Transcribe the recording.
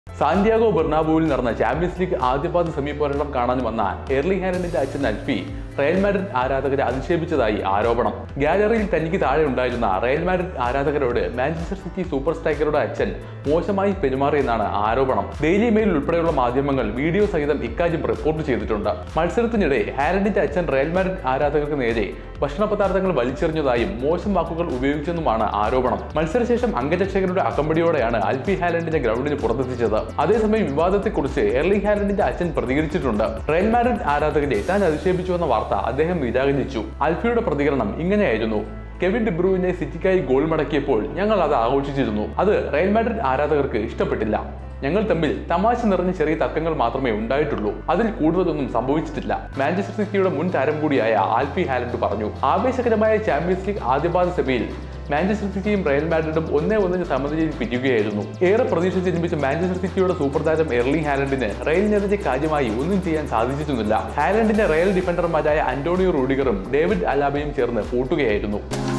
Santiago ബെർണാബുവിൽ നടന്ന champions league ആദ്യപാദ semi പോരാട്ടം കാണാൻ വന്ന എർലിംഗ് ഹാലൻഡിന്റെ അച്ഛൻ അൽഫി റയൽ മാഡ്രിഡ് ആരാധകരെ അധിക്ഷേപിച്ചതായി ആരോപണം. ഗാലറിയിൽ തനിക്ക് താഴെ ഉണ്ടായിരുന്ന റയൽ മാഡ്രിഡ് ആരാധകരോട് മാഞ്ചസ്റ്റർ സിറ്റി സൂപ്പർ സ്ട്രൈക്കറുടെ അച്ഛൻ മോശമായി പെരുമാറിയെന്നാണ് ആരോപണം. ഡെയിലി മെയിൽ ഉൾപ്പെടെയുള്ള മാധ്യമങ്ങൾ വീഡിയോ സഹിതം ഇക്കാര്യം റിപ്പോർട്ട് ചെയ്തിട്ടുണ്ട്. മത്സരത്തിനിടെ ഹാലൻഡിന്റെ അച്ഛൻ റയൽ മാഡ്രിഡ് ആരാധകർക്ക് നേരെ ഭക്ഷണ പദാർത്ഥങ്ങൾ വലിച്ചെറിഞ്ഞതായും മോശം വാക്കുകൾ ഉപയോഗിച്ചെന്നുമാണ് ആരോപണം. മത്സരശേഷം അംഗരക്ഷകരുടെ അകമ്പടിയോടെയാണ് ആൽഫി ഹാലൻഡിനെ ഗ്രൗണ്ടിന് പുറത്തെത്തിച്ചത്. അതേസമയം വിവാദത്തെക്കുറിച്ച് എർലിംഗ് ഹാലൻഡിന്റെ അച്ഛൻ പ്രതികരിച്ചിട്ടുണ്ട്. റയൽ മാഡ്രിഡ് ആരാധകരെ താൻ അധിക്ഷേപിച്ചുവെന്ന വാർത്ത അദ്ദേഹം നിരാകരിച്ചു. ആൽഫിയുടെ പ്രതികരണം ഇങ്ങനെയായിരുന്നു: കെവിൻ ഡി ബ്രൂയിനെ സിറ്റിക്കായി ഗോൾ മടക്കിയപ്പോൾ ഞങ്ങൾ അത് ആഘോഷിച്ചിരുന്നു. അത് റയൽ മാഡ്രിഡ് ആരാധകർക്ക് ഇഷ്ടപ്പെട്ടില്ല. ഞങ്ങൾ തമ്മിൽ തമാശ നിറഞ്ഞ ചെറിയ തർക്കങ്ങൾ മാത്രമേ ഉണ്ടായിട്ടുള്ളൂ. അതിൽ കൂടുതലൊന്നും സംഭവിച്ചിട്ടില്ല. മാഞ്ചസ്റ്റർ സിറ്റിയുടെ മുൻ താരം കൂടിയായ ആൽഫി ഹാലൻഡ് പറഞ്ഞു. ആവേശകരമായ ചാമ്പ്യൻസ് ലീഗ് ആദ്യപാദ സെമിയിൽ മാഞ്ചസ്റ്റർ സിറ്റിയും റയൽ മാഡ്രിഡും 1-1 സമനിലയിൽ പിരിയുകയായിരുന്നു. ഏറെ പ്രതീക്ഷ ജനിപ്പിച്ച മാഞ്ചസ്റ്റർ സിറ്റിയുടെ സൂപ്പർ താരം എർലിംഗ് ഹാലൻഡിന് റയലിനെതിരെ കാര്യമായി ഒന്നും ചെയ്യാൻ സാധിച്ചിരുന്നില്ല. ഹാലൻഡിന്റെ റയൽ ഡിഫൻഡർമാരായ അന്റോണിയോ റൂഡിഗറും ഡേവിഡ് അലാബയും ചേർന്ന് പൂട്ടുകയായിരുന്നു.